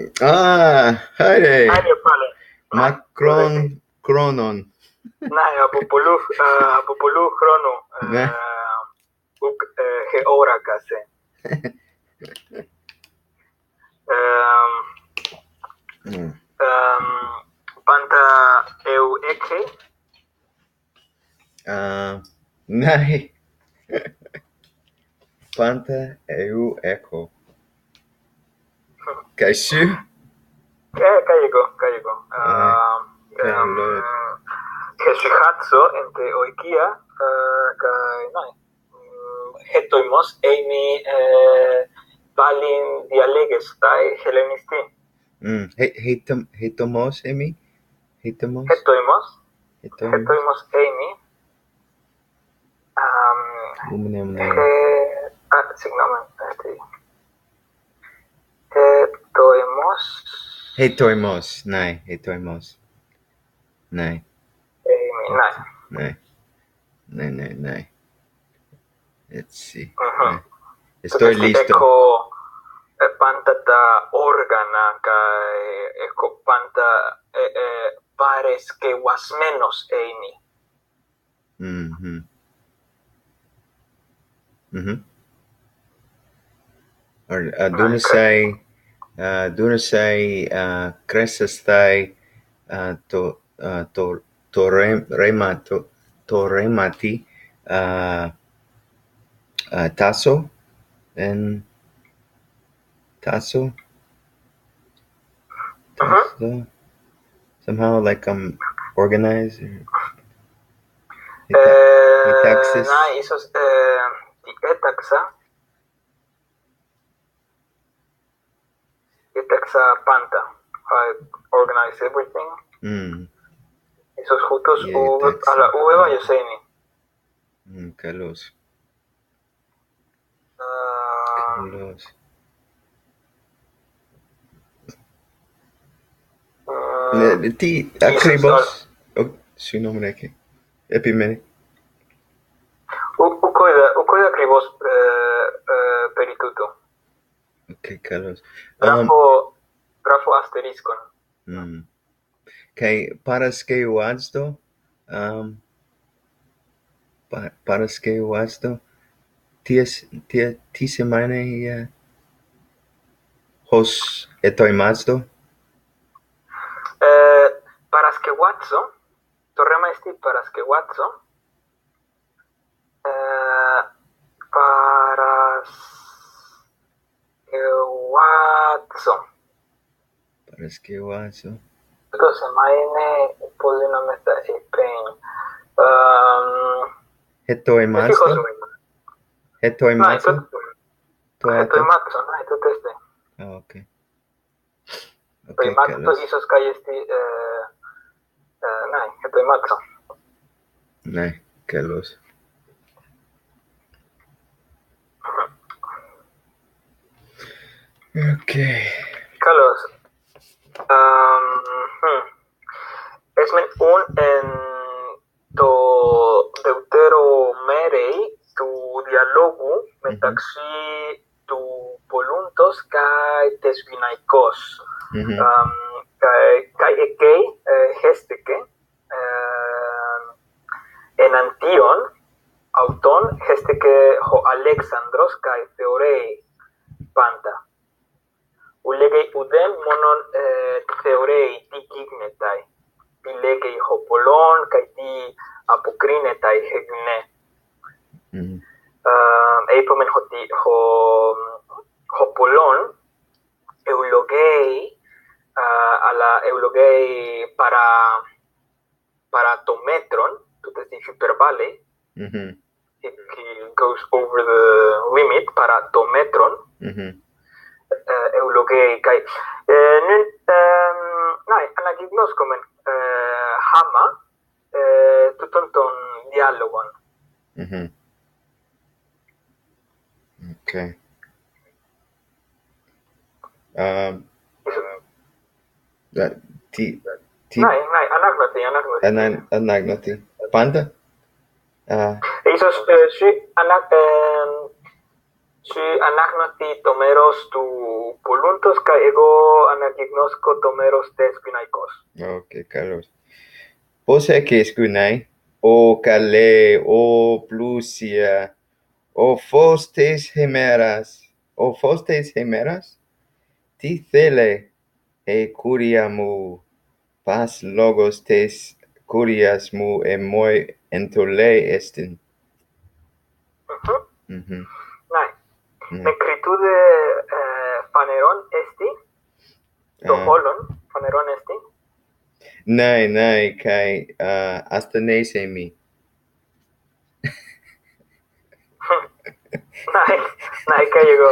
Haide. Haide pale. Macron Cronon. Nej, apopolu chrono. Ναι. Ουκ γεώρα κασέ. Πάντα eu ekhe. Ναι. Panta eu echo. Kaishu? Καίγω. Καλώς. Χεσιχάτσο εν τε οικία. Ναι. Χέτοιμος έιμι πάλι διαλέγες τάι χελενιστή. Hetomos, Emi? Hetomos? Χέτοιμος έιμι. Συγγνώμη. Hetoimos. Ναι, hetoimos. Ναι. Ναι. Let's see. Estoy listo. Έχω πάντα τα όργανα και έχω πάντα παρεσκευασμένος έιμι. Dunasai Cresastai to remati tasso and tasso. Somehow like I'm organized. Να, ίσως έταξα πάντα. I organize everything. Ίσως χούτος, αλλά ου έβαλες ένι. Καλώς. Τι ακριβώς. Συγγνώμη, Ρέκη. Επιμένει. Ουκ είδα ακριβώς περί τούτο. Καλώς. Γράφω αστερίσκον. Και παρασκευάστο. Παρασκευάστο. Τι σημαίνει ως ετοιμάστο? Παρασκευάτσο. Το ρέμα εστί παρασκευάτσο. Παρασκευάτσο. Το σεμά είναι πολύ να με θα υπέν. Ετοιμάστο. Ετοιμάστο. Ναι, το τέστε. Οκ. Το ημάτο ίσως καγεστεί. Ναι, το ημάτο. Ναι, καλώς. Οκ. Καλώς. Έσμεν ούν εν το δεύτερο μέρη του διαλόγου μεταξύ του πολλούντος και της γυναικός. Καί εκέι χέστηκε εναντίον αυτόν χέστηκε ο Αλέξανδρος και θεωρεί πάντα. Ου λέγει ουδέν μόνον θεωρεί τι γίνεται. Τι λέγει ο πολλών και τι αποκρίνεται γεγνέ. Είπαμε ότι ο πολλών ευλογεί, αλλά ευλογεί παρά το μέτρον, τούτο στην υπερβάλλει. He goes over the limit παρά το μέτρον. Ευλογεί. Ναι, ανακυκλώσκουμε χάμα τούτων των διάλογων. Οκ. Ναι, ανάγνωτη. Πάντα. Ίσως Si anagnosti tomeros tu poluntos ka ego anagignosko tomeros desguinaikos. Ok, Carlos. Pose que escunai, o cale, o plusia, o fostes gemeras, ticele, e curiamu, pas logos tes curias mu moi entole estin. Nai. Necritude faneron esti, toholon faneron esti. Nai, kai hasta nese mi. Nai, cayego.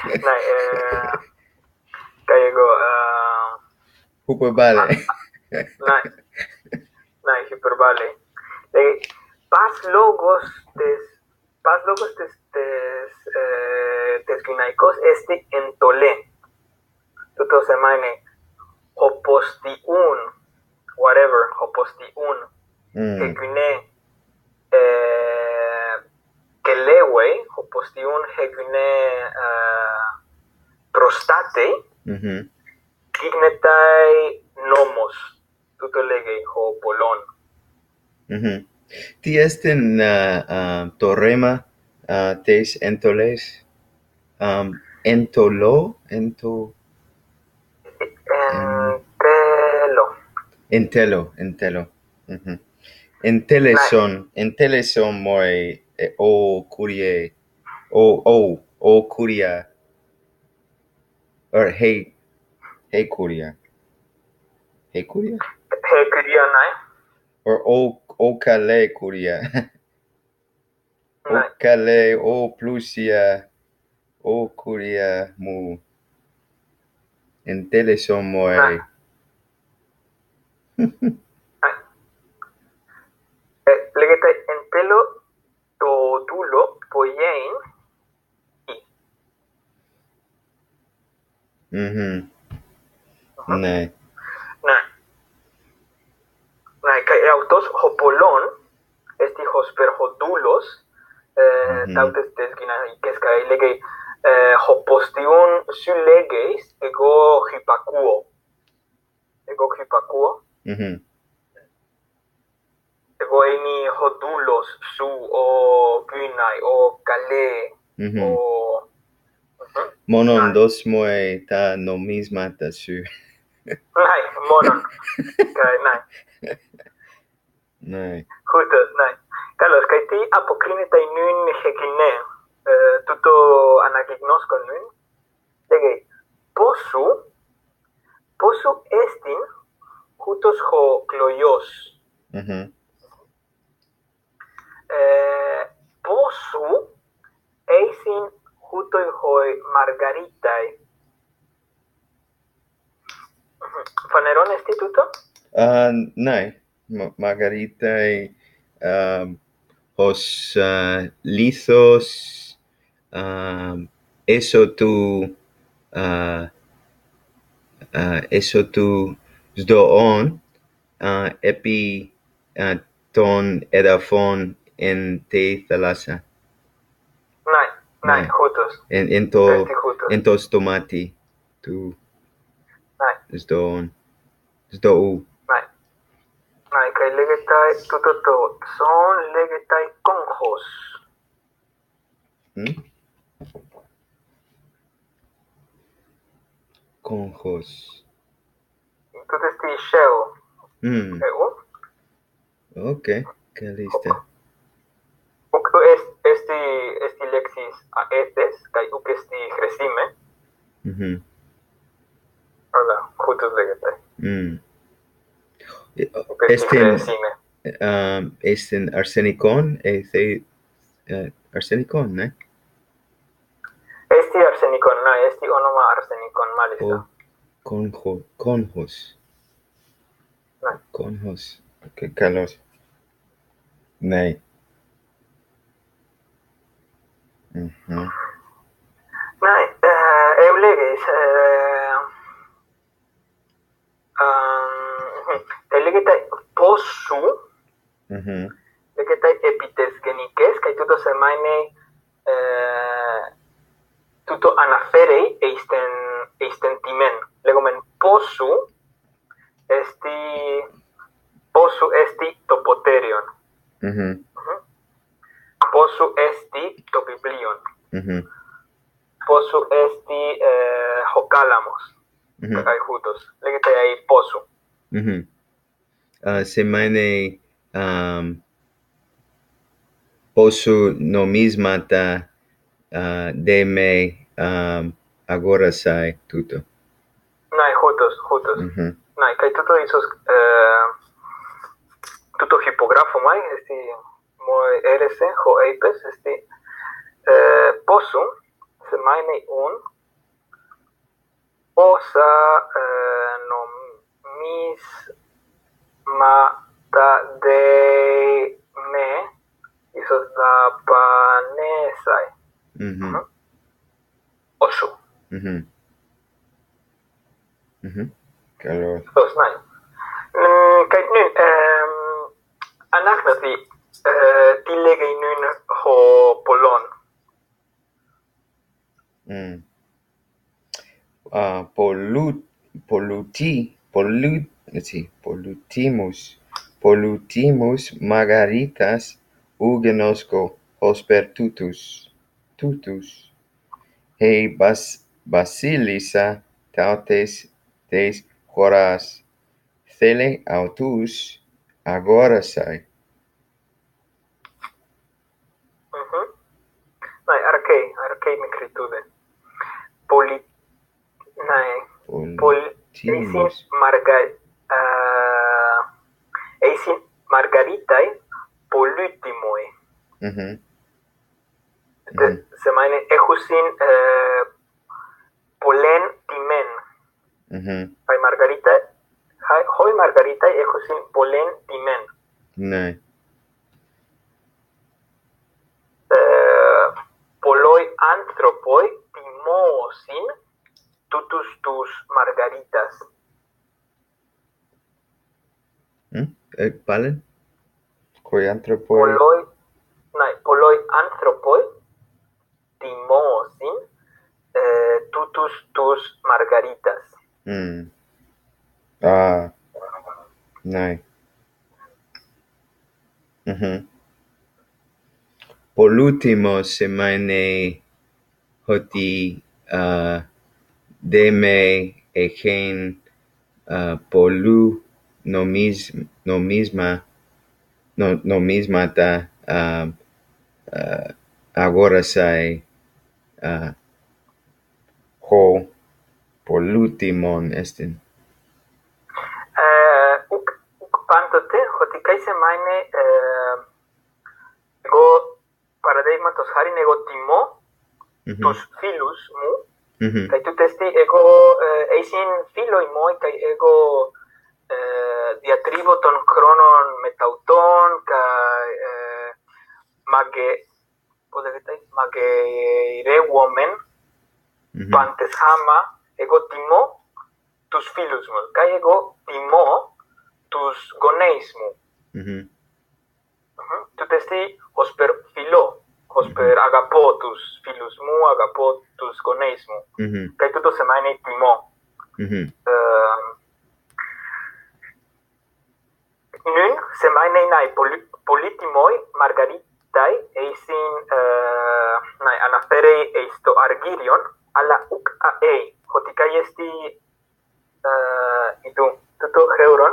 Cayego. Hyperbole. Nai, hyperbole. Pas logos tes ginaikos esti entole. Tuto semane hopostiun, whatever, hopostiun, hegune kelewe, hopostiun hegune prostate, gignetai nomos, tuto lege ho polon. Ti estin torrema tes entoles? Entelo? Entelo. Enteles son moi o curie o curia or hey curia. Hey curia? Hey curia nai. Or o cale curia. O cale o plusia o curia mu. Enteles son moi Legete entelo todulo poiein Nai. Nai, kai autos hopolon esti hosper hodulos tautes desgina ikeskai lege hopostiun sylegeis ego hypakuo. Ego eni hodulos su o gynai o kale o Monon dos moi ta nomismata su. Nai, monon. Kai nai. Nai. Justo, nai. Carlos, kai ti apokrinetai nun hegine tuto anagignosko nun. Lege, posu estin jutos ho cloyos. Posu eisin jutoi hoi margaritai. Faneron esti tuto? Nai. Margaritai hos lithos eso tu sdoon epi ton edafon en te thalassa. Nai, jutos. Entos tomati tu sdoon. Nai, kai legetai tuto son legetai conjos. Conjos. Tuto esti shell. Ok, que lista. Esti lexis estes, kai esti resime. Hola, jutos legetai. Estin arsenicon, arsenicon, ne? Esti arsenicon, no, esti onoma arsenicon malista. Conjos. Conjos. Ok, Carlos. Nei. Nai, euleges, legetai posu, legetai epitesgenikes, kai tuto semaine τούτο αναφέρει ειστεν τιμέν. Λέγομεν πόσου έστι το ποτέριον. Πόσου έστι το βιβλίον. Πόσου έστι ο κάλαμος. Καϊκούτος. Λέγεται η πόσου. Σημαίνει πόσου νομίσματα δεν με αγόρασε τούτο. Ναι, χούτος. Ναι, και τούτο ίσως τούτο υπογράφωμα, μου έρεσε, ο είπες, πόσου σημαίνει πόσα νομίσματα δεν με ίσως δαπανέσαι. Όσου. Καλώς. Αυτός, ναι. Και νου, ανάγνωση, τι λέγει νου ο πολλών. Πολutimus margaritas ugenosco hosper tutus. Hei basilisa tautes des horas thele autus agorasai. Ναι, αρκεί μικριτούδε. Eisin margaritai πολύτιμοι. Σημαίνει έχουσιν πολλές τιμές. Οι μαργαρίτα έχουσιν πολλές τιμές. Ναι. Πολλοί άνθρωποι τιμώσιν τούτους τους μαργαρίτας. Πάλι. Πολλοί άνθρωποι τιμώσιν τούτους τους μαργαρίτας. Ναι. Πολύτιμος σημαίνει ότι δεν με έχουν πολλού νομίσματα αγόρασε ο πολύτιμον εστιν. Πάντοτε ότι κάτι σημαίνει εγώ παραδείγματος χάριν εγώ τιμώ τους φίλους μου και τούτε εγώ εισιν φίλο μου και εγώ διατρίβω των χρόνων μεταουτών και μαγειρεύομεν παντεσάμα εγώ τιμώ τους φίλους μου και εγώ τιμώ τους γονείς μου. Τούτε ως περ φιλό, ως περ αγαπώ τους φίλους μου, αγαπώ τους γονείς μου. Και τούτο σημαίνει τιμώ. Νουν σημαίνει να πολύτιμοι μαργαρίταοι εισιν αναφέρει στο αργύριον, αλλά ουκ αέι, ότι καί εστι ιδού. Τούτο χαίρον.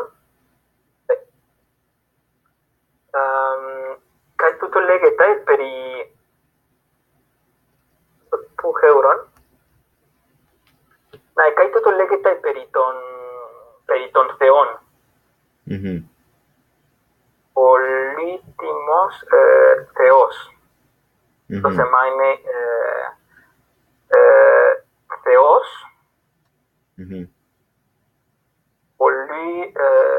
Κάτι τούτο λέγεται περί που χαίρον. Ναι, κάτι τούτο λέγεται περί των θεών. Πολύτιμος θεός. Το σημαίνει θεός. Πολύ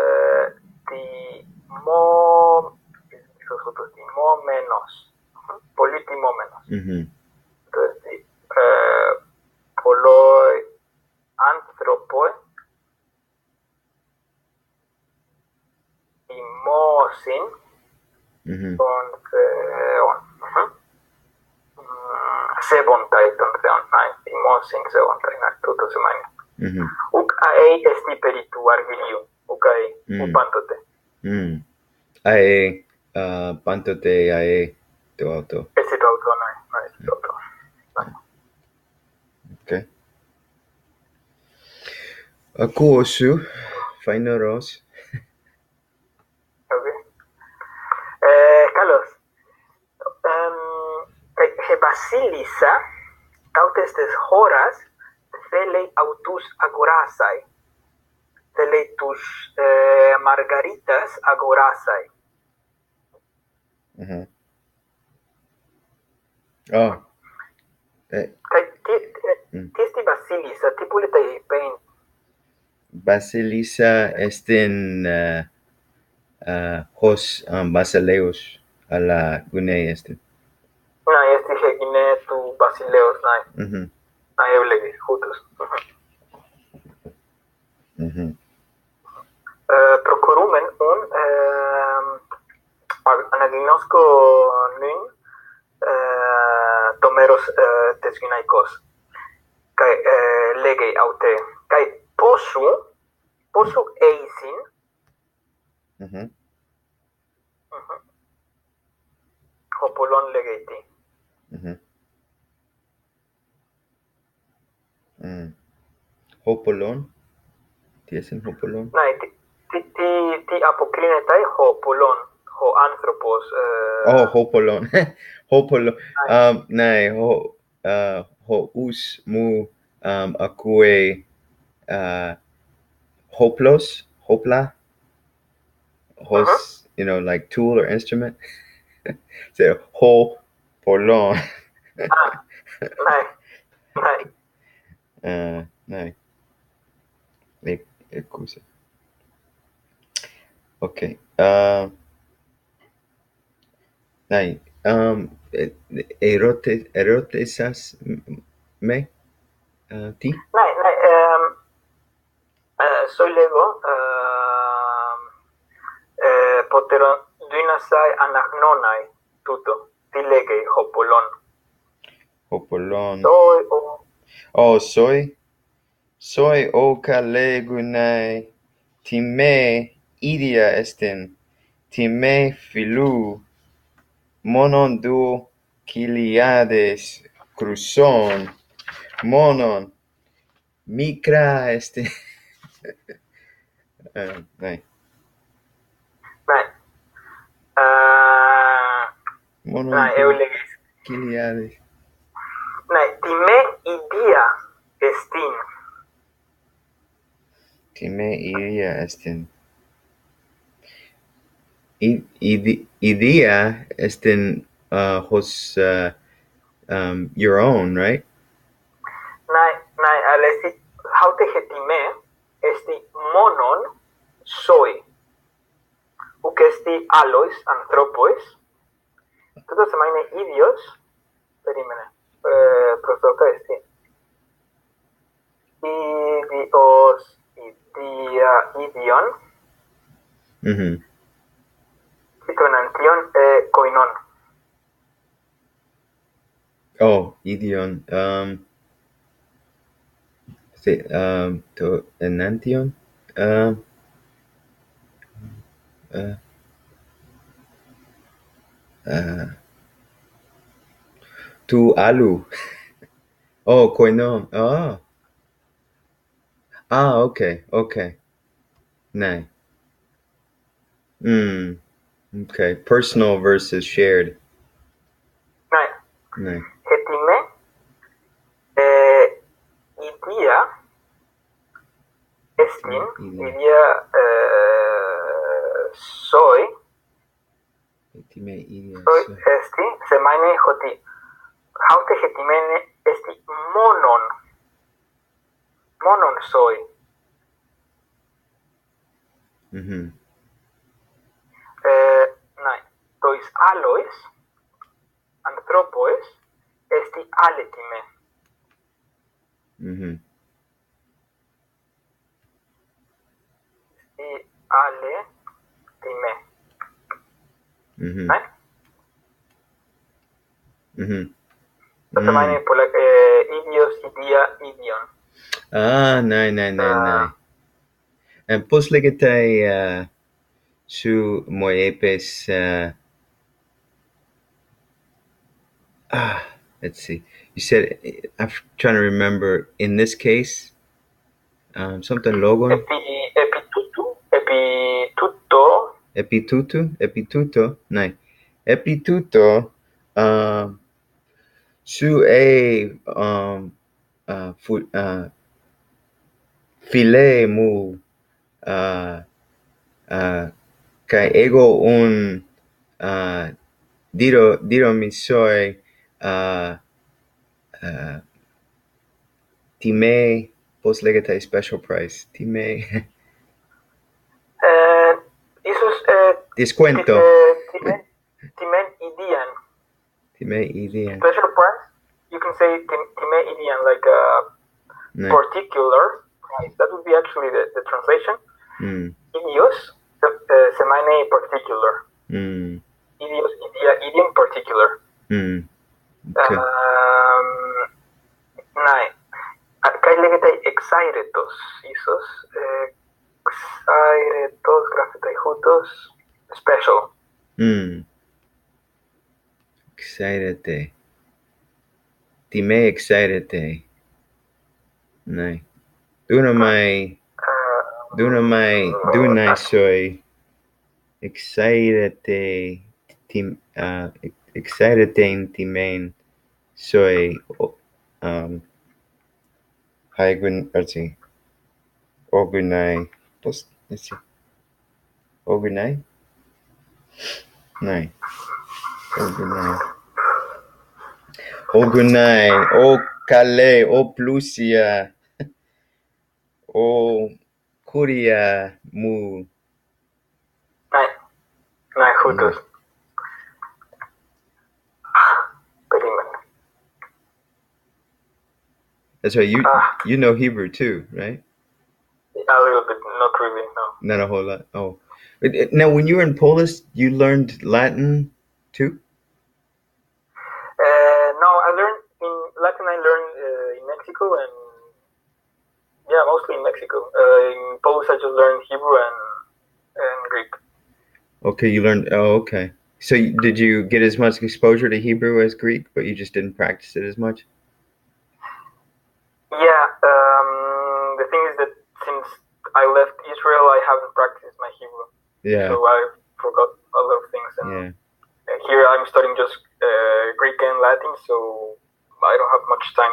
τιμόμενος. Πολύ τιμόμενος. Δηλαδή, πολλοί άνθρωποι τιμώσιν των θεών. sebontai ton nai, timo sing sebontai nai, tuto semaine. Uk ae esti peritu argiliu, uk ae upantote. Ae pantote ae tu auto. Esti tu auto nai, esti tu auto. Okay. Aku osu, Fainoros. Okay. Carlos, he basilisa, tautes des horas, thelei autus agorasai. Thelei tus margaritas agorasai. Oh. Tiesti basilisa, tipulete pein. Basilisa estin hos basileus a la gune estin. Nai, esti hegine tu basileus, nai. Nai eulegi, jutus. Procurumen un anagnosco nun tomeros tesginaikos. Kai legei aute. Kai posu eisin. Hopolon legeiti. Hopolon? Tiesin hopolon? Nai, ti apoklinetai hopolon. Ho anthropos. Oh, hopolon. Hopolon. Nai, ho us mu akue hopla, hos, like tool or instrument. So hopolon. Nai. Excusa. Okay. Nai. Erotesas me? Ti? Nai, soy lego. Poteron dynasai anagnonai tuto. Ti legei hopolon. Hopolon. Soy Soy oka legunai. Time idia estin. Time filu. Monon du kiliades cruson. Monon. Micra estin. Nai. Monon du kiliades. Nai, time idia estin. Time idia estin. Idea estin hos your own, right? Nai, alesti haute hetime esti monon soy. Uc esti alois anthropois. Tuto semaine idios perimene. Prostoca esti. Idios, idion. Citonantion koinon. Oh, idion. To enantion. Tu alu. Oh, koinon. Oh. Okay. Nai. Okay. Personal versus shared. Nai. Hetime idia estin. Idia soy. Hetime idia soy. Esti semaine hoti. Haute hetimene esti monon. Monon soy. Nai. Tois alois anthropois esti aletime. Esti aletime. Nai? Să mai ne polak idios, idia, idion. Nej. En poslegete su moepes let's see. You said, I'm trying to remember, in this case, something logon. Epituto. No. Epituto. Su file mu kai ego un diro mi soy time postlegate special price. Time isus descuento. Time idian. Special price, you can say time idian, like a particular price. That would be actually the translation. Idios, semane particular. Idios, idia, idiom particular. Okay. Nai. Kai legetai exairetos, isos exairetos, grafetai hutos, special. Exairete. Time exairete. Nai. Dunai soy exairete exairete timen soy haigun ogunai post let's see ogunai nai ogunai o kale o plusia o kuria mu nai hutus. That's right. You know Hebrew too, right? A little bit, not really, no. Not a whole lot. Oh, now when you were in Polish, you learned Latin too? No, I learned in Latin. I learned in Mexico, and mostly in Mexico. In Polish, I just learned Hebrew and Greek. Okay, you learned. Oh, okay. So did you get as much exposure to Hebrew as Greek, but you just didn't practice it as much? Yeah. The thing is that since I left Israel, I haven't practiced my Hebrew. Yeah. So I forgot a lot of things. And here I'm studying just Greek and Latin, so I don't have much time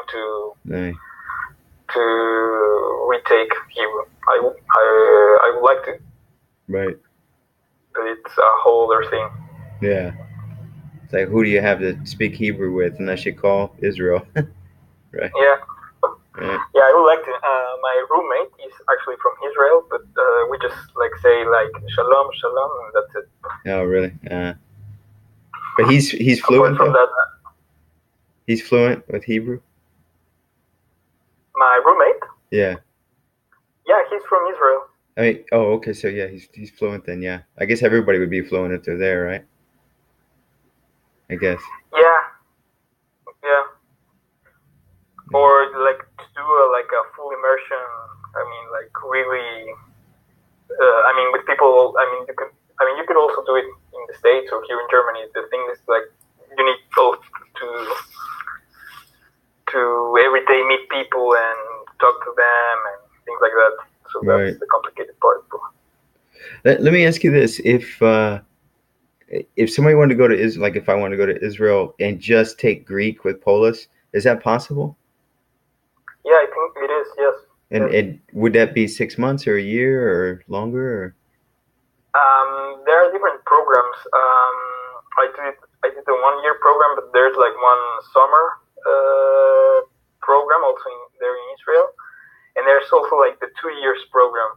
to retake Hebrew. I would like to. Right. But it's a whole other thing. Yeah. It's like, who do you have to speak Hebrew with unless you call Israel? Right. Yeah. Right. Yeah, I would like to. My roommate is actually from Israel, but we just say shalom, shalom, and that's it. Oh, really? But he's fluent from that, he's fluent with Hebrew? My roommate? Yeah. Yeah, he's from Israel. I mean, oh, okay, so yeah, he's fluent then, yeah. I guess everybody would be fluent if they're there, right? I guess. Yeah. Or to do a full immersion. I mean, really. With people. You could also do it in the States or here in Germany. The thing is, you need both to every day meet people and talk to them and things like that. So that's the complicated part. Let me ask you this: if somebody wanted to go to Israel, if I want to go to Israel and just take Greek with Polish, is that possible? Yeah, I think it is. Yes. And would that be 6 months or a year or longer? Or? There are different programs. I did the 1 year program, but there's one summer program also there in Israel, and there's also the 2 years program.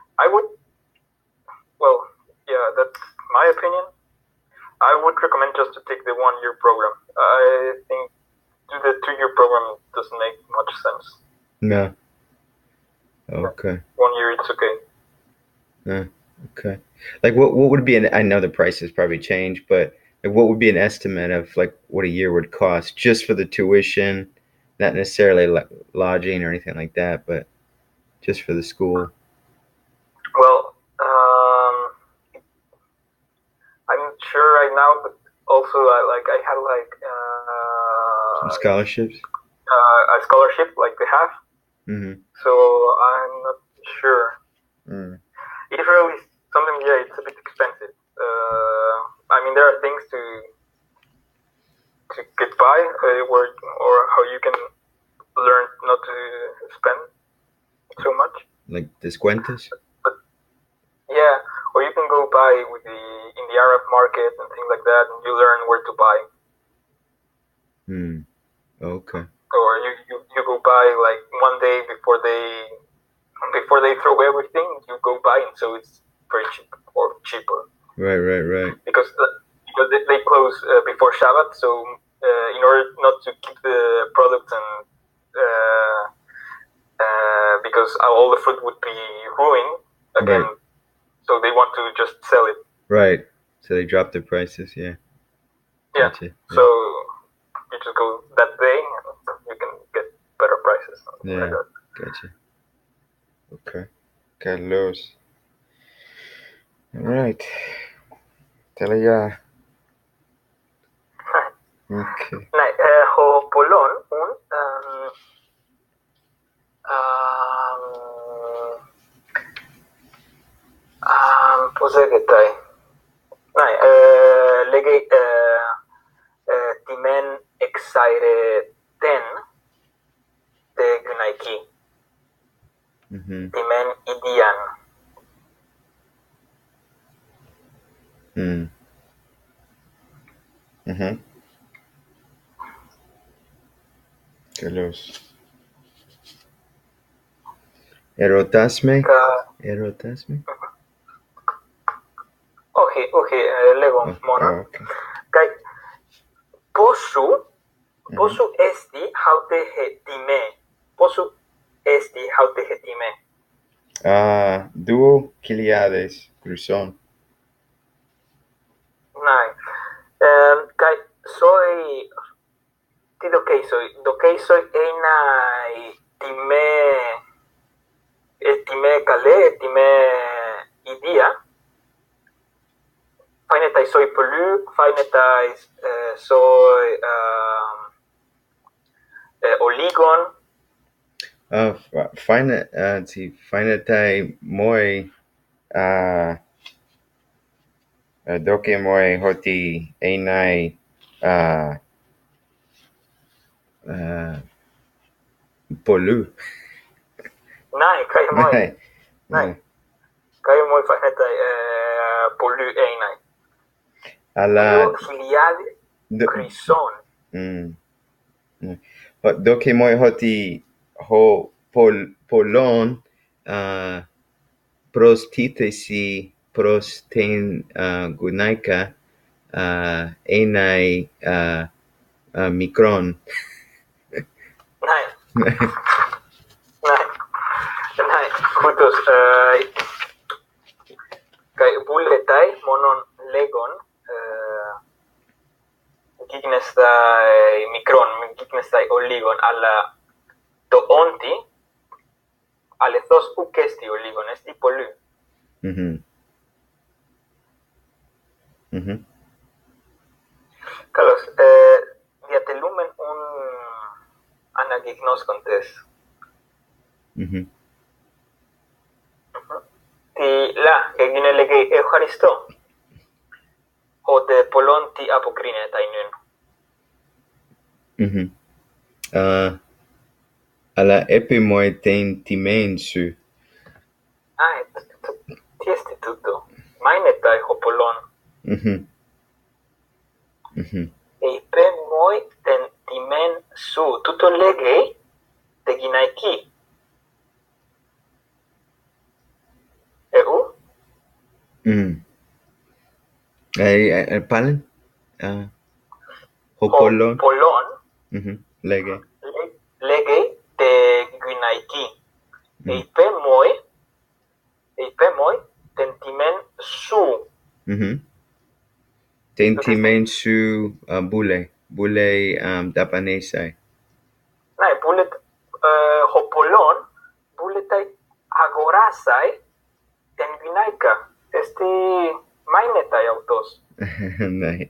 That's my opinion. I would recommend just to take the 1 year program. I think do the 2 year program doesn't make much sense. No. Okay. 1 year, it's okay. Okay. What would be I know the prices probably change, but Like, what would be an estimate of like what a year would cost just for the tuition, not necessarily like lodging or anything like that, but just for the school? Well, I'm not sure right now, but also I had like Some scholarships. A scholarship like they have. Mm-hmm. So I'm not sure. Mm. Israel is something. Yeah, it's a bit expensive. I mean, there are things to get by, or how you can learn not to spend so much. Like descuentos. But yeah, or you can go buy in the Arab market and things like that, and you learn where to buy. Okay. Or you go buy like one day before they throw everything. You go buy, and so it's very cheap or cheaper. Right. Because they close before Shabbat, so in order not to keep the products and because all the fruit would be ruined again, right. So they want to just sell it. Right. So they drop the prices. Yeah. Yeah. Gotcha. Yeah. So you just go that day, and you can get better prices. Yeah. Like gotcha. Okay. Carlos. All right. Talaga. Okay. Nej, Polon, posegetay. Nej, lege timen excited ten de gunaiki. Timen idian. Carlos. Erotasme. Okay, lego mona. Okay. Kai posu esti haute time. Posu esti haute time. Duo kiliades cruson. Nai. Kai soy do que soy enai time kale time idia. Fainetai soy polu, fainetai soy oligon. Fainetai moi doke moi hoti enai polu. Nai, kai moi. Nai. Kai moi fainetai polu enai. Ala Hiliade crison. Doke moi hoti polon prostitesi prosten gunaika enai micron. Nai. Kutos kai bulletai monon legon gignestai micron, gignestai oligon alla to onti alle thos ukesti oligon esti polu. Carlos, diatelumen un anagignos contes. Ti la eginelege Eucharisto o de polon ti apokrine tainun. Ala epimoi ten timensu. Tiesti tutto. Mainetai hopolon. Epe moi ten timen su. Tutto lege te ginaiki. Palen? Hopolon? Hopolon. Lege. Lege te ginaiki. Epe moi ten timen su. Tentimen su bule dapanesai. Nai, bulet hopolon, buletai agorasai, tenvinaika. Mainetai autos. Nai.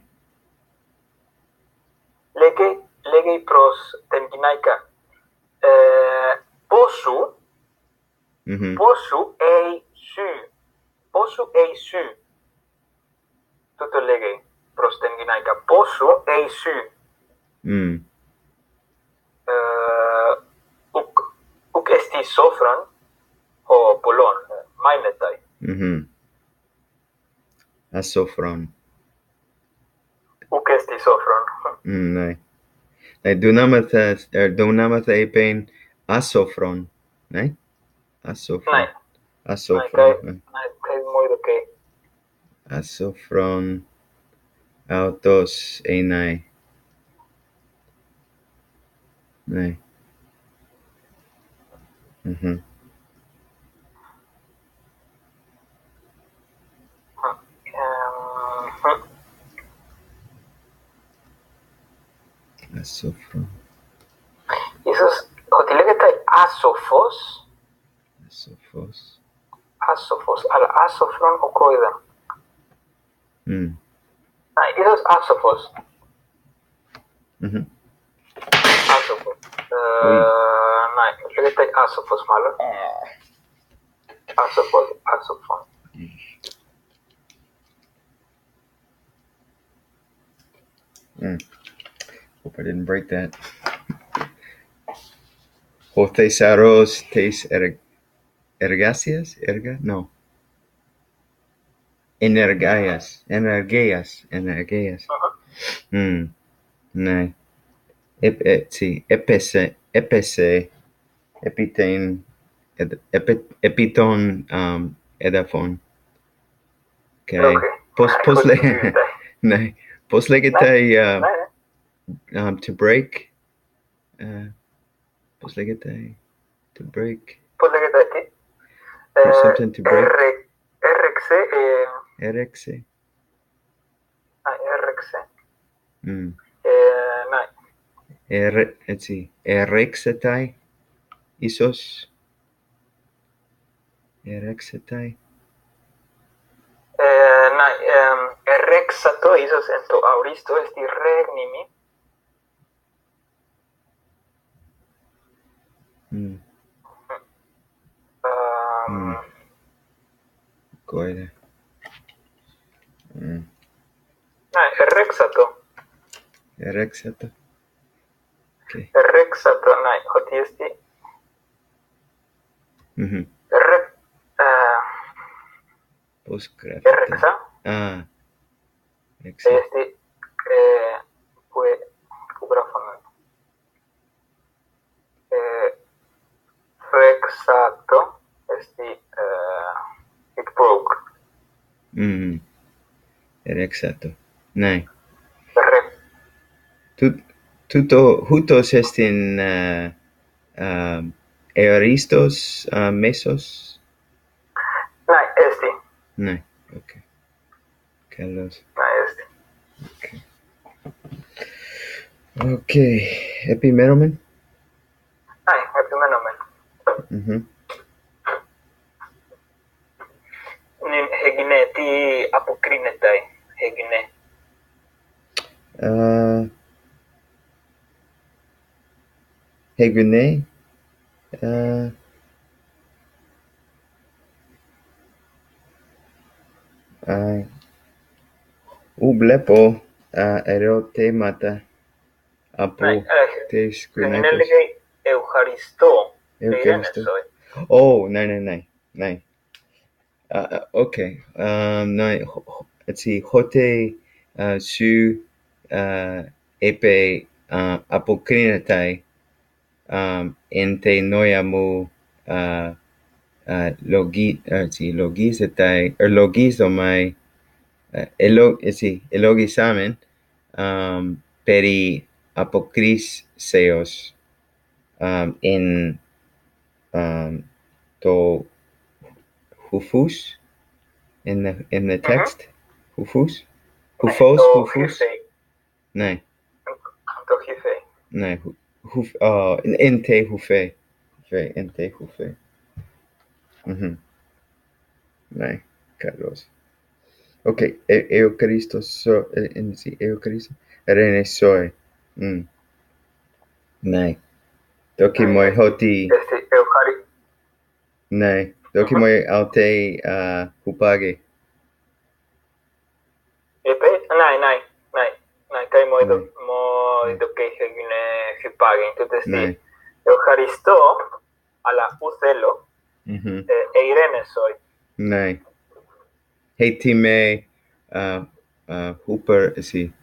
Legei pros tenvinaika. Posu ei su. Tutto legei pros tenvinaika. Posu ei su. Uk esti sofran o polon, mainetai. Asofron. Uk esti sofran. Nai. Nai dunamata epen asofron. Nai? Asofron. Asofron. Nai, moi okay. Asofron autos enai. Nai. Asofron. Isos hotilegetai asofos. Asofos. Al asofron okoida. Isos asofos. Asofos. Nai, legetai asofos malo. Asofon. Hope I didn't break that. Hothesaros tes ergasias? No. Energeias. Nai. Epiten, epiton, edafon. Okay. Poslegetai, to break. Poslegetai, to break. Poslegetai. Or something to break. Erexe. Nai. Let's see. Erexetai. Isos. Erexetai. Nai, erexato isos ento auristo esti regnimi. Goide. Nai, erexato. Okay. Erexato, nai, hoti esti. Postgrafte. Errexa. Esti grafon. Rexato esti it broke. Erexato. Nai. Hutos estin earistos mesos? Nai, esti. Nai, okay. Carlos. Nai, esti. Okay. Epimenomen? Nai, epimenomen. Nin hegineti apokrinetai. Hegine. Hegune? Ublepo erotemata apo tes Heginelege eucharisto. Oh, nai. Okay. Nai. Let's see. Hote su epe apokrinatai ente noiamu logisetai logisomai elogisamen peri apokriseos in to hufus in the text. Hufus. Hufos? Το Hufus? Husei. Ναι. Το Husei. Ναι. Ente Hufe. Ente Hufe. Ναι. Καλώς. Ok, Eucharistos, sí, Eucharistos, Renesoi. Ναι. Doki moi hoti. Ναι. Doki moi alte hupage. Ναι, kai moi το que έγινε χυπάγει. Entonces, sí, Eucharisto, αλλά που θέλω, eirene soy. Ναι. Heiti me hooper, sí.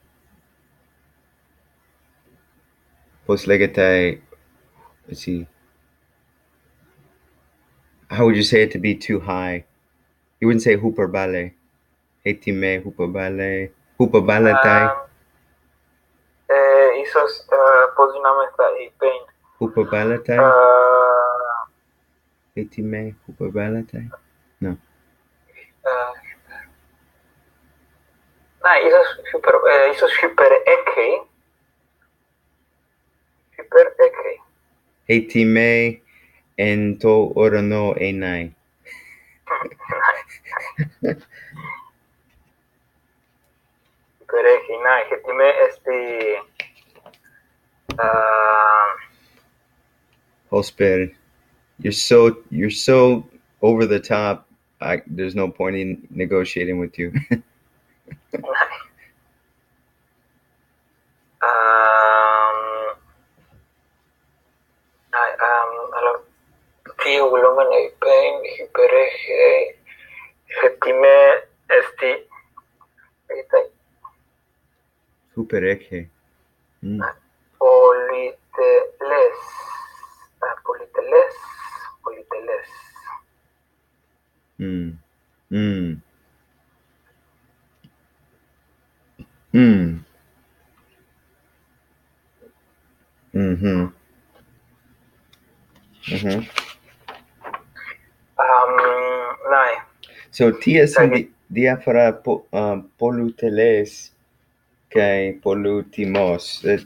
Post legatai, sí. How would you say it to be too high? You wouldn't say hooper ballet. Heiti me hooper ballet. Hooper balletai. Ίσως πώς δυνάμει στα pain. Hooper balletai. Heiti me hooper balletai. No. Ναι, ίσως hyper ekei. Hyper ekei. Heiti me en to orano enai. Hyper ekei, ναι, heiti me esti... Hosper, you're so over the top. There's no point in negotiating with you. Τι ουλόμενο pain, hypereche, hetime esti... Hypereche. Politeles. Politeles. Politeles. Ναι. So tia diafara poluteles kai polutimos.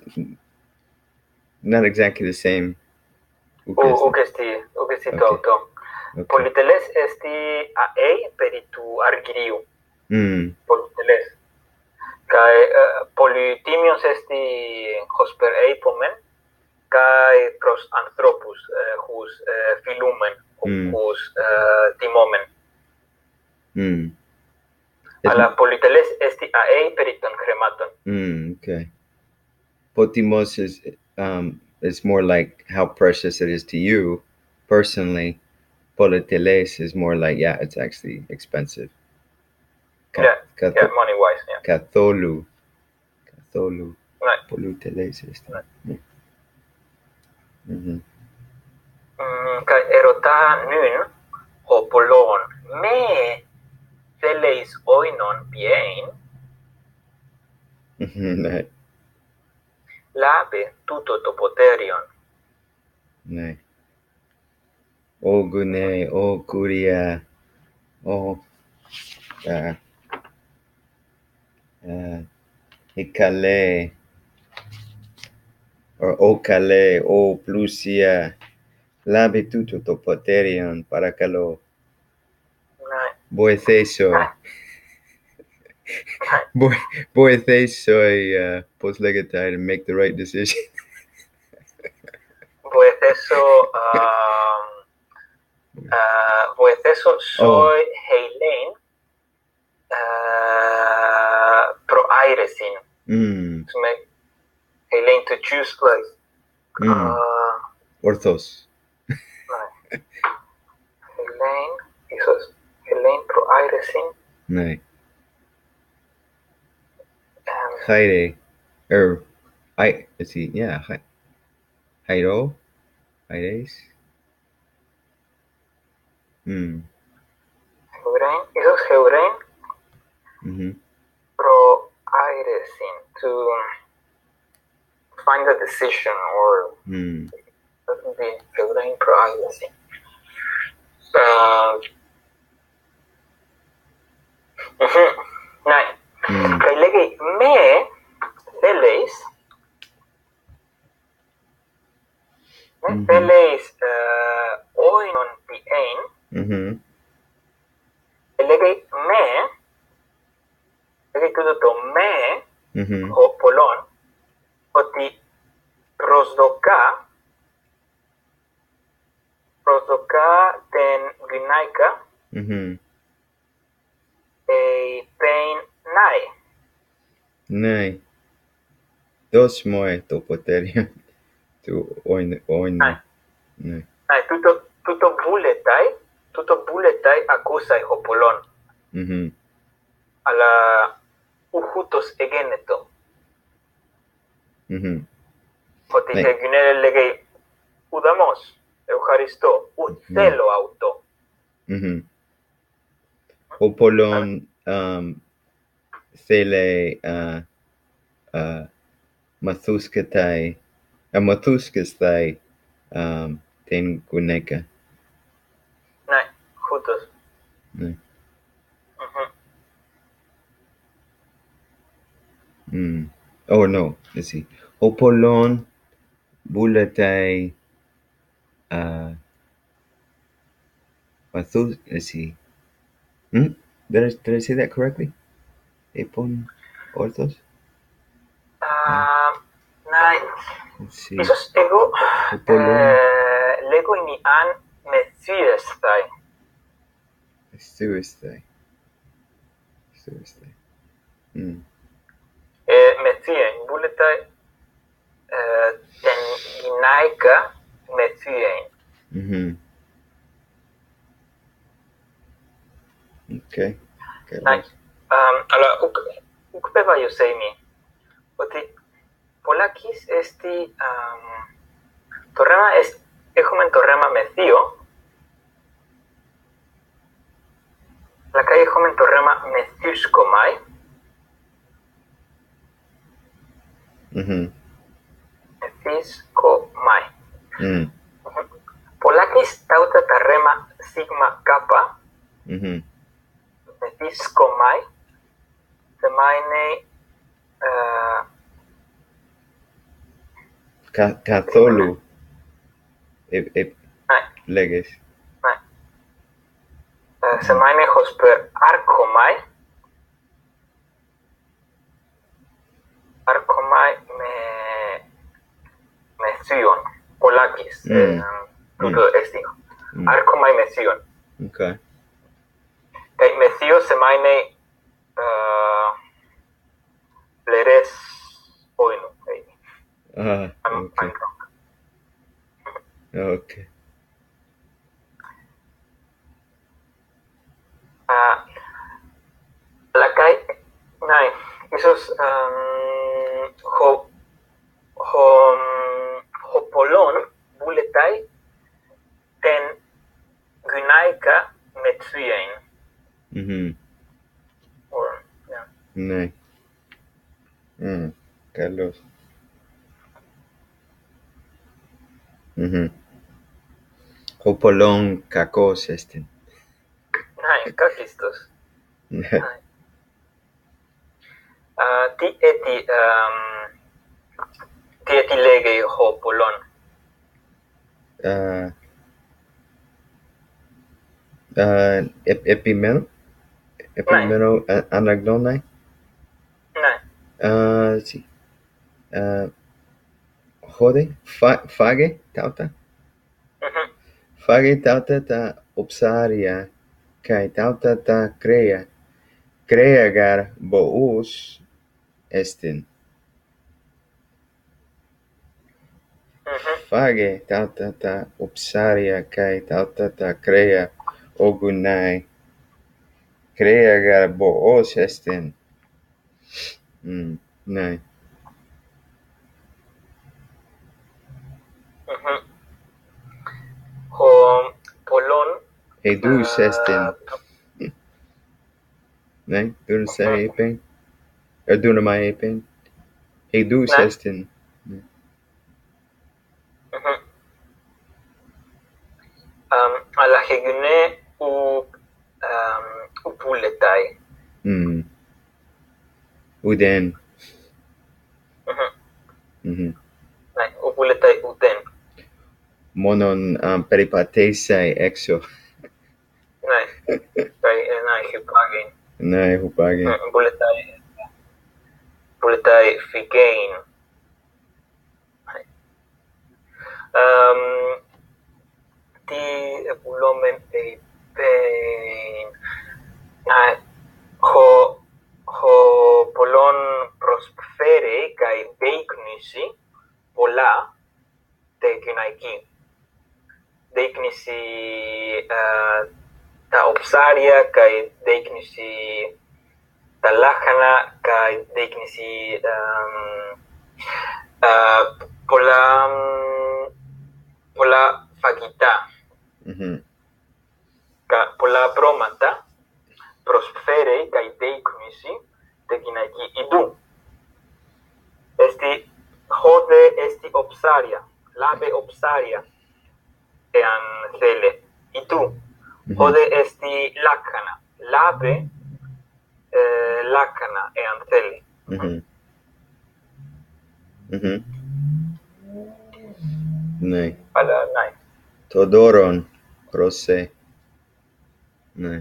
Not exactly the same. Uke esti το αυτό. Πολυτελές esti αέι περί του αργυρίου. Πολυτελές. Kai πολυτίμιος esti hosper eipomen kai προς ανθρώπους hus φιλούμεν, hus τιμόμεν. Αλλά πολυτελές esti αέι περί των χρημάτων. Okay. Potimos is more like how precious it is to you personally. Politeles is more like, yeah, it's actually expensive. Yeah, money-wise, yeah. Katholu. Right. Politeles is. Kai erotaa nyn hopolon me theleis oinon bien Ναι. Λάβε τούτο το ποτεριον. Ναι. Ω γουνέ, ω κουρία, καλέ, ω καλέ, ω πλούσια, λάβε τούτο το ποτεριον, παρακαλώ. Βοηθέσω. Βοηθέσω, πώς λέγεται, to make the right decision. Βοηθέσω, soy Helen προαίρεσιν. To make Helen to choose like Orthos. Helen, ίσως Helen προαίρεσιν. Ναι. Haire, let's see, yeah, Hairo, Haires. Heurein, ίσως Heurein προαίρεσιν, to find a decision or that would be Heurein προαίρεσιν. Ναι. Kai legei me theleis. Me theleis oinon pi ein. Legei me. Legei tudo me. Ho polon. Oti prosdoka. Prosdoka ten gnaika. Pain nai. Nai. Dos moe topoteria. Tu oin. Nai. Tuto buletai acusai hopolon. Ala uhutos egeneto. Oti hegunele legei udamos. Eucharisto. Uthelo auto. Hopolon thele mathuskestai ten guneka. Nai, hutos. Oh no, let's see. Hopolon buletai let's see. Did I say that correctly? Epon orthos? Nai. Let's see. Isos ego lego ini an methiestai. Methuestai. Methien buletai ten gnaika methien. Okay. Nai. Ala ukpeva yoseimi. Oti polakis esti torrema ejumen torrema methio. La calle ejumen torrema methiuskomai. Methiskomai. Polakis tauta tarrema sigma kappa. Methiskomai. Semaine Catholu. Leges. Semaine hosper arkomai. Arkomai methion. Polakis. Tuto esti. Arkomai methion. Okay. Kai methio semaine bleres oinu. I'm drunk. Okay. La kai nai esos hopolon buletai ten gunaika methien. Or yeah. Nai. Carlos. Hopolon kakos estin. Nai, kakistos. Ti eti legei hopolon. Epimeno anagnonai. Nai. Sí. Jode, fage tauta. Fage tauta ta obsaria, kai tauta ta creagar bous estin. Fage tauta ta obsaria, kai tauta ta crea ogunai. Creagar boos estin. Nai. Polon. Hedus estin. Nai, dunsa epen. Dunamai epen. Hedus estin. Ala hegune. อุปุเลไต Uden. Näin, upulle tai uten. Monon peripateisai exo. Näin. Tai näin hypagin. Näin hupagin. Upulle tai figein. Ti epulomen ei pein. Näin. Ho polon prospere kai deiknisi pola teikinaiki. Deiknisi ta opsaria kai deiknisi talahana kai deiknisi pola fagita. Pola promata prospere kai deiknisi teikinaiki idu. Esti jode esti opsaria, labe opsaria ean cele. Itu jode esti lakana, labe lakana ean cele. Näin. Pala näin. Todoron prose. Näin.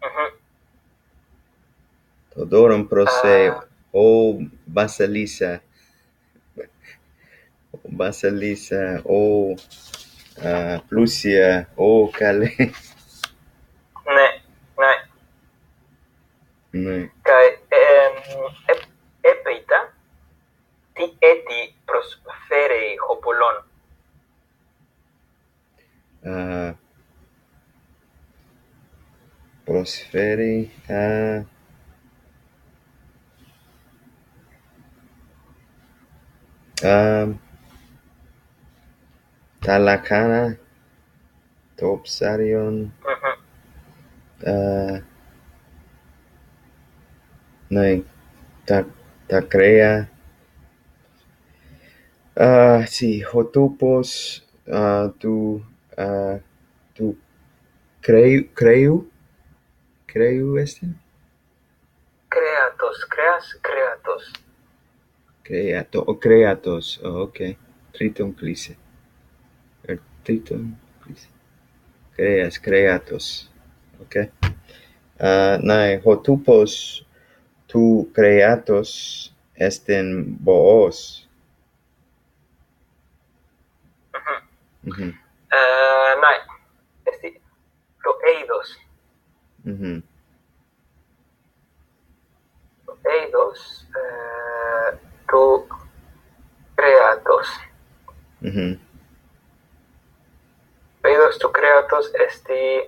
Todoron prose o basilisa. Basilisa o plusia o kale. Näin. Näin. Kai epeita ti eti prosperei hopolon. Prosferi talakana topsarion näin ta crea si hotopos tu creu este creatos okay triton clise creatos okay nae hotopos tu creatos esten boos Näin. Esti toeidos. Toeidos tu creatos. Toeidos tu creatos esti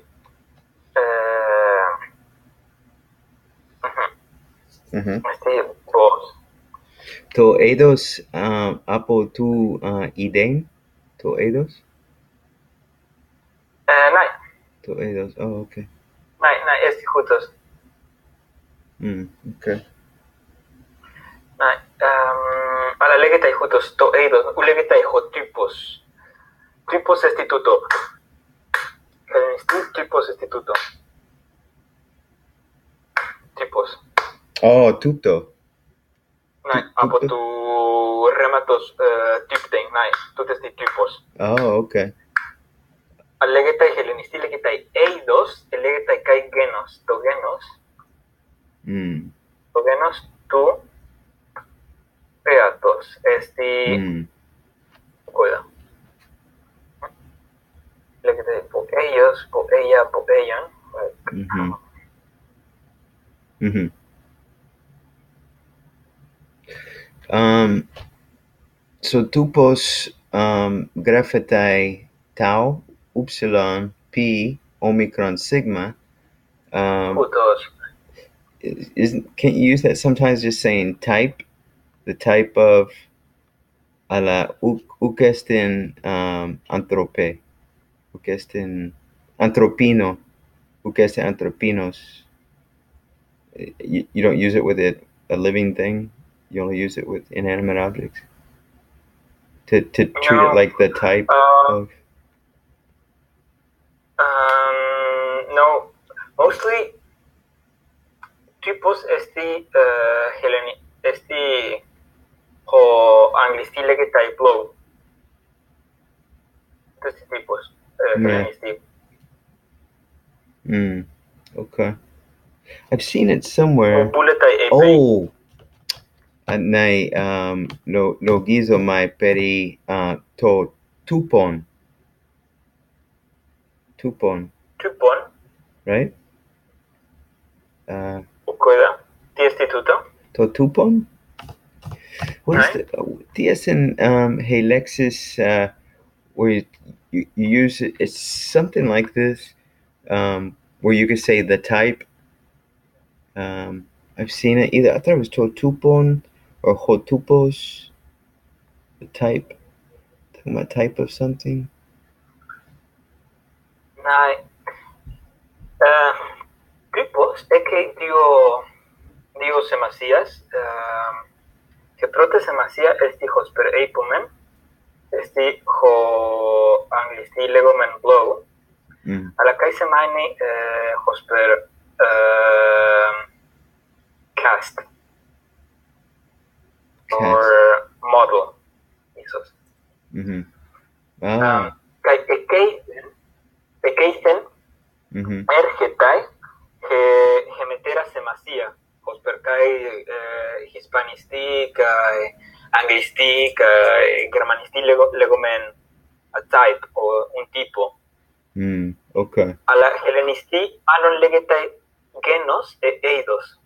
esti vos. To eidos apo tu iden to eidos Näin. to eidos okay Näin esti jutos. Okay. Näin. Ala legetai jutos to eidos. Ulegetai hotypos. Typos estituto. Typos estituto. Typos. Oh, tutto. Näin. Apo tu rematos typtein. Näin. Tutesti typos. Oh, okay. Legetai helenisti legetai eidos. Legetai kai genos. To genos. To genos tu creatos. Esti. Cuida. Legetai po ellos. Po ella. Po ella. So tupos graphetai tau upsilon p omicron sigma can't you use that sometimes just saying type the type of ala ukestin anthrope ukestin anthropino ukestin anthropinos you don't use it with a living thing. You only use it with inanimate objects to treat it like the type of. No, mostly typos esti esti ho anglisti legetai blow. Questi tipos, Hellenisti. Okay. I've seen it somewhere. Buletai Oh, nay, logizo mai peri to tupon. Tupon, right? Ukoida. Tiestituto. To tupon? What is the TSN hey Lexus where you use it, it's something like this where you could say the type. I've seen it either. I thought it was Totupon or Hotupos. The type. Talking about type of something. Nai. Typos è che dio semasias que prote semasia esti hosper eipomen esti ho anglisti legomen blow alla kai semaini hosper cast or model isos kai ekeisen ergetai he metera semasia hosper kai hispanisti kai anglisti kai germanisti legomen a type o un tipo. Okay. Alla hellenisti anon legetai genos e eidos.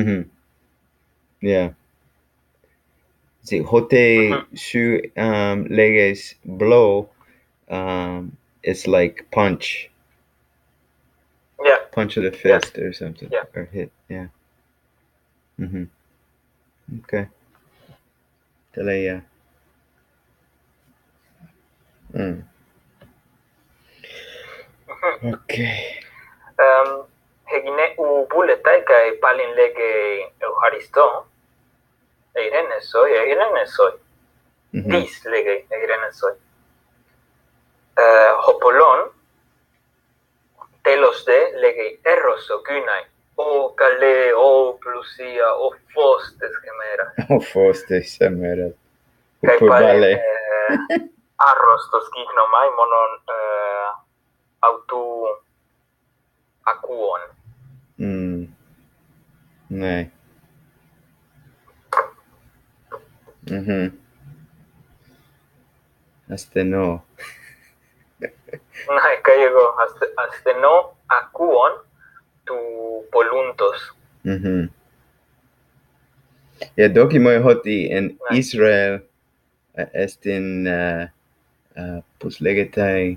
Yeah. See, hote shu leges blow it's like punch. Yeah. Punch of the fist or something. Yeah. Or hit. Yeah. Okay. Talaya. Okay. Hegine u buletai kai palin lege Eucharisto. Eirene soy. Dis lege eirene soy. Hopolon telos de lege erros o kynai. O kale, o plusia, o fostes gemera. O fostes gemera. Kai palin arrostos gignomai monon autu akuon. Nej. Asteno. Cayego asteno akuon tu poluntos. Ja, doki moi hoti in Israel estin pus legetai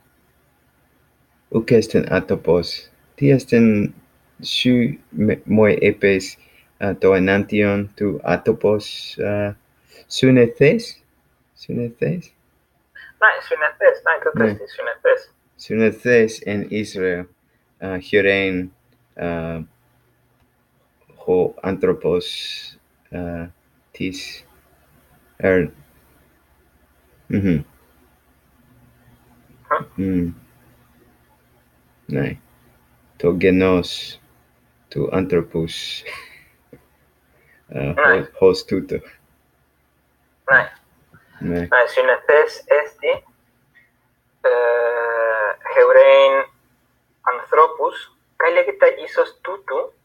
ukestin atopos. Ti estin shu moi epes to enantion tu atopos sunethes? Sunethes? Sunethes in Israel. Hierein ho anthropos tis Nej. To genos to anthropos hos tuto. Nej. Synethes esti heurein anthropus kai legita isos tutu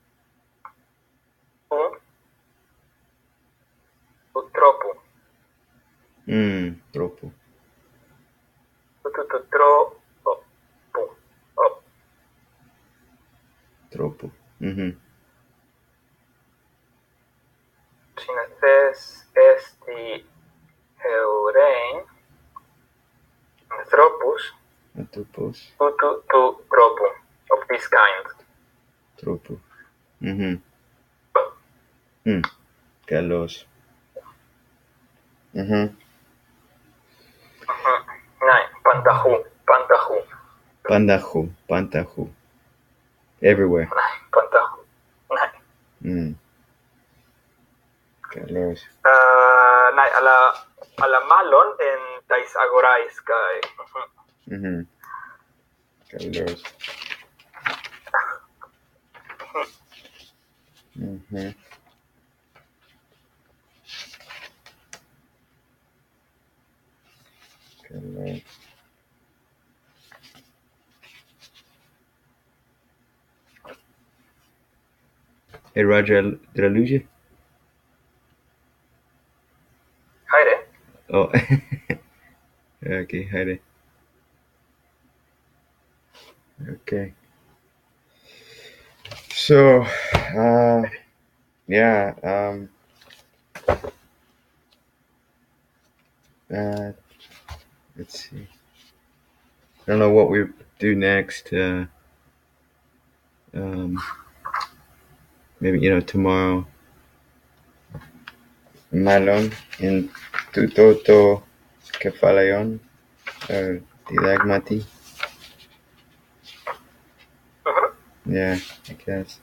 tropu. Tropu. Tropu. Synethes esti heurein anthropus tutu tropu of this kind. Tropu. Kalos. Pantahu. Everywhere. Pantahu. Kalos. Ala malon en tais agorais kai. Kalos. Okay. Hey, Roger, did I lose you? Hi there. Oh, okay, hi there. Okay. So, yeah, uh, let's see. I don't know what we do next. Um, maybe, tomorrow. Malon in tutoto kefalayon or dilagmati. Yeah, I guess.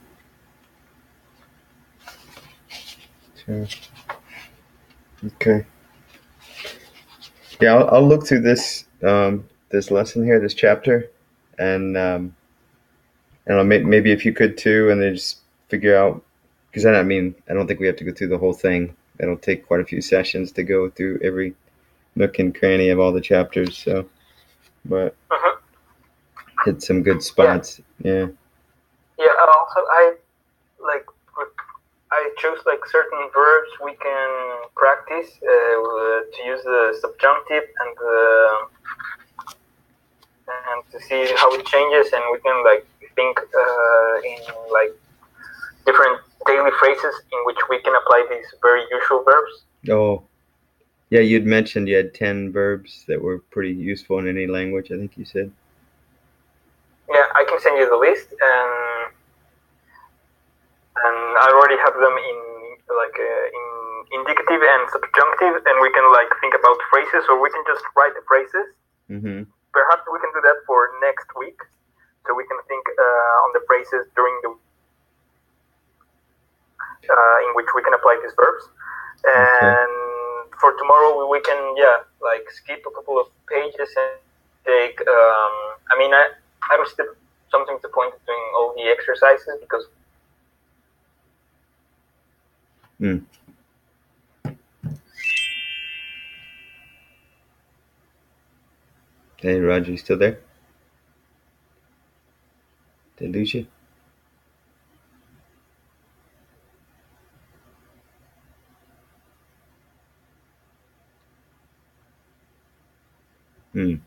So, okay. Yeah, I'll look through this lesson here, this chapter, and I don't know, maybe if you could too, and then just figure out, because I don't think we have to go through the whole thing. It'll take quite a few sessions to go through every nook and cranny of all the chapters. So, but hit some good spots. Yeah. Yeah. Also, like I chose like certain verbs we can practice to use the subjunctive and to see how it changes, and we can like think in like different daily phrases in which we can apply these very usual verbs. Oh, yeah. You'd mentioned you had 10 verbs that were pretty useful in any language. I think you said. Yeah, I can send you the list, and I already have them in like in indicative and subjunctive, and we can like think about phrases, or we can just write the phrases. Mm-hmm. Perhaps we can do that for next week, so we can think on the phrases during the in which we can apply these verbs. And for tomorrow, we can like skip a couple of pages and take. I'm still something disappointed doing all the exercises because. Hey, Roger, you still there? Did I lose you? Hmm.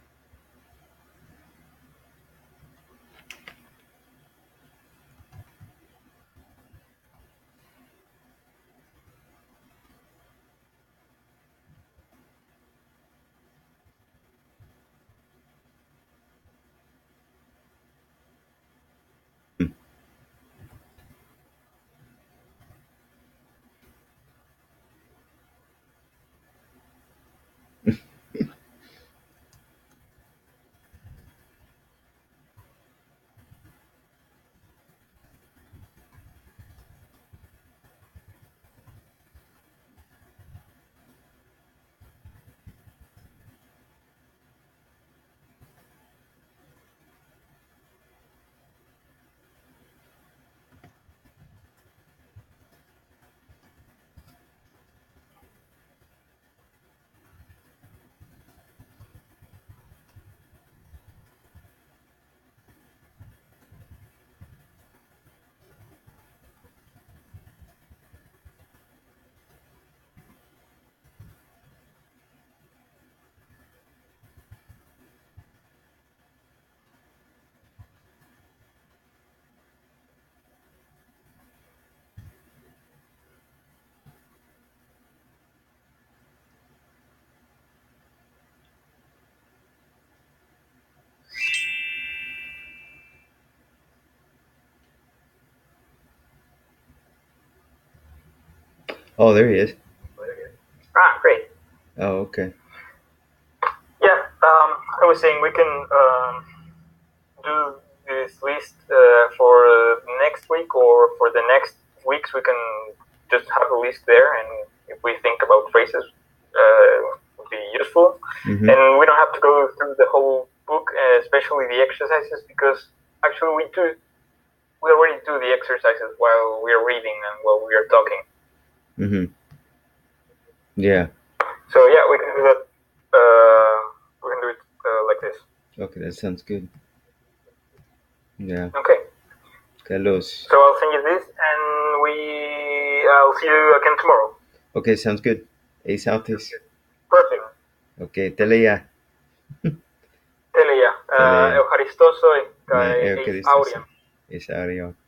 Oh, there he is. Ah, great. Oh, okay. Yeah, I was saying we can do this list for next week, or for the next weeks. We can just have a list there, and if we think about phrases, would be useful. Mm-hmm. And we don't have to go through the whole book, especially the exercises, because actually we already do the exercises while we are reading and while we are talking. Mm-hmm. Yeah. So yeah, we can do that Okay, that sounds good. Yeah. Okay. Carlos. So I'll send you this, and I'll see you again tomorrow. Okay, sounds good. Ace Altis. Perfect. Okay, teleia. Teleia. Eucharistoso Ace Aureum. Ace Aureum.